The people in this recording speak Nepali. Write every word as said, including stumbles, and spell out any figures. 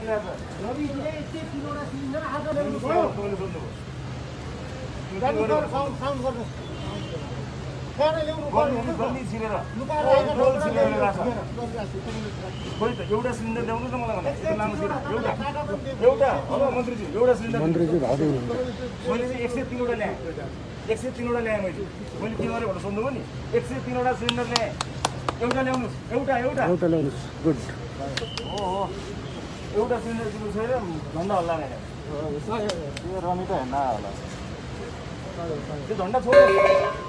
रविजीले यति तिनवटा सिलिन्डर आज ल्याउनु भयो साउन्ड साउन्ड गर्नु कहाँ ल्याउनु पर्यो गल्ली छिरेर लुकाएर टोल छिरेर राख्छ खोइ त एउटा सिलिन्डर ल्याउनु त मलाई भने यस्तो लामो छिरेर एउटा एउटा हेलो मन्त्रीजी एउटा सिलिन्डर मन्त्रीजी भाउ दिनुहुन्छ मैले चाहिँ एक सय तीनवटा ल्याएँ एक सय तीनवटा ल्याएँ मैले मैले के गरेँ भनेर सोध्नुभयो नि एक सय तीनवटा सिलिन्डर ल्याएँ एउटा ल्याउनुहोस् एउटा एउटा एउटा ल्याउनुहोस् गुड हो हो एउटा सिलिन्डर किन्नु छैन झन्डा हल्ला नै त्यो रमी त हेर्न होला त्यो झन्डा छोड्नु